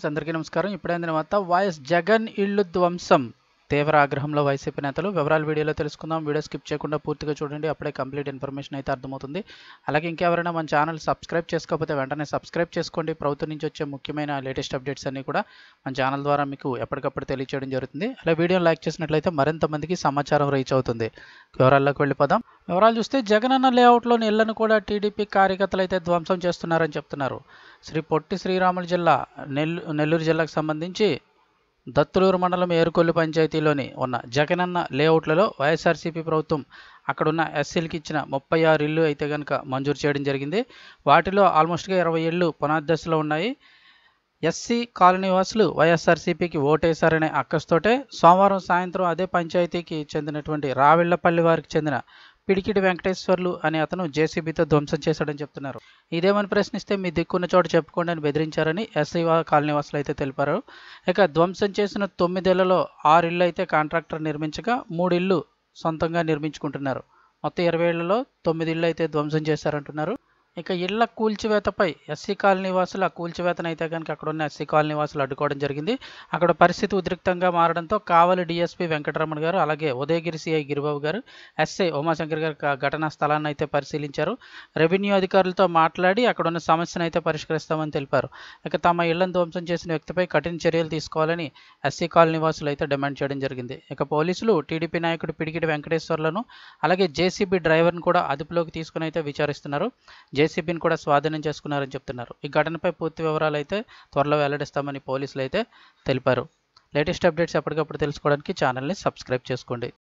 Viewers అందరికీ నమస్కారం. ఇప్పుడే అందిన వార్త వైఎస్ జగన్ ఇల్లు ధ్వంసం. తీవ్ర ఆగ్రహంలో వైసీపీ నేతలు. వివరాలు వీడియోలో తెలుసుకుందాం. వీడియో స్కిప్ చేయకుండా పూర్తిగా చూడండి. అప్పుడే కంప్లీట్ ఇన్ఫర్మేషన్ అయితే అర్థమవుతుంది. అలాగే ఇంకెవరైనా మన ఛానల్ సబ్స్క్రైబ్ చేసుకోకపోతే వెంటనే సబ్స్క్రైబ్ చేసుకోండి. ప్రభుత్వం నుంచి వచ్చే ముఖ్యమైన లేటెస్ట్ అప్డేట్స్ అన్నీ కూడా మన ఛానల్ ద్వారా మీకు ఎప్పటికప్పుడు తెలియజేయడం జరుగుతుంది. అలా వీడియోని లైక్ చేసినట్లయితే మరింత మందికి సమాచారం రీచ్ అవుతుంది. వివరాల్లోకి వెళ్ళిపోదాం. వివరాలు చూస్తే జగనన్న లేఅవుట్లోని ఇళ్లను కూడా టీడీపీ కార్యకర్తలు అయితే ధ్వంసం చేస్తున్నారని చెప్తున్నారు. శ్రీ పొట్టి శ్రీరాములు జిల్లా నెల్లూరు జిల్లాకు సంబంధించి దత్తులూరు మండలం ఏరుకొల్లు పంచాయతీలోని ఉన్న జగనన్న లేఅవుట్లలో వైఎస్ఆర్సీపీ ప్రభుత్వం అక్కడున్న ఎస్సీలకి ఇచ్చిన 36 ఇళ్ళు అయితే కనుక మంజూరు చేయడం జరిగింది. వాటిలో ఆల్మోస్ట్గా 20 ఇళ్ళు పునాదశలో ఉన్నాయి. ఎస్సీ కాలనీ వాసులు వైఎస్ఆర్సీపీకి ఓటేశారనే అక్కస్తోటే సోమవారం సాయంత్రం అదే పంచాయతీకి చెందినటువంటి రావిళ్లపల్లి వారికి చెందిన పిడికిడి వెంకటేశ్వర్లు అనే అతను జేసీబీతో ధ్వంసం చేశాడని చెప్తున్నారు. ఇదేమని ప్రశ్నిస్తే మీ దిక్కున్న చోట చెప్పుకోండి అని బెదిరించారని ఎస్ఐ కాలనీ వాసులు అయితే తెలిపారు. ఇక ధ్వంసం చేసిన 9 ఇళ్లలో 6 ఇళ్ళు అయితే కాంట్రాక్టర్ నిర్మించగా 3 ఇళ్ళు సొంతంగా నిర్మించుకుంటున్నారు. మొత్తం 20 ఇళ్లలో 9 ఇళ్ళు అయితే ధ్వంసం చేశారంటున్నారు. ఇక ఇళ్ల కూల్చివేతపై ఎస్సీ కాలనీ వాసులు ఆ కూల్చివేతను అయితే కనుక అక్కడ ఉన్న ఎస్సీ కాలనీ వాసులు అడ్డుకోవడం జరిగింది. అక్కడ పరిస్థితి ఉద్రిక్తంగా మారడంతో కావలి డీఎస్పీ వెంకటరమణ గారు, అలాగే ఉదయగిరి సిఐ గిరిబాబు గారు, ఎస్ఐ ఉమాశంకర్ గారు ఘటనా స్థలాన్ని అయితే పరిశీలించారు. రెవెన్యూ అధికారులతో మాట్లాడి అక్కడ ఉన్న సమస్యను అయితే పరిష్కరిస్తామని తెలిపారు. ఇక తమ ఇళ్లను ధ్వంసం చేసిన వ్యక్తిపై కఠిన చర్యలు తీసుకోవాలని ఎస్సీ కాలనీ వాసులు అయితే డిమాండ్ చేయడం జరిగింది. ఇక పోలీసులు టీడీపీ నాయకుడు పిడికిడి వెంకటేశ్వర్లను అలాగే జేసీబీ డ్రైవర్ను కూడా అదుపులోకి తీసుకుని అయితే విచారిస్తున్నారు. జేసీబీని కూడా స్వాధీనం చేసుకున్నారని చెప్తున్నారు. ఈ ఘటనపై పూర్తి వివరాలు అయితే త్వరలో వెల్లడిస్తామని పోలీసులు అయితే తెలిపారు. లేటెస్ట్ అప్డేట్స్ ఎప్పటికప్పుడు తెలుసుకోవడానికి ఛానల్ని సబ్స్క్రైబ్ చేసుకోండి.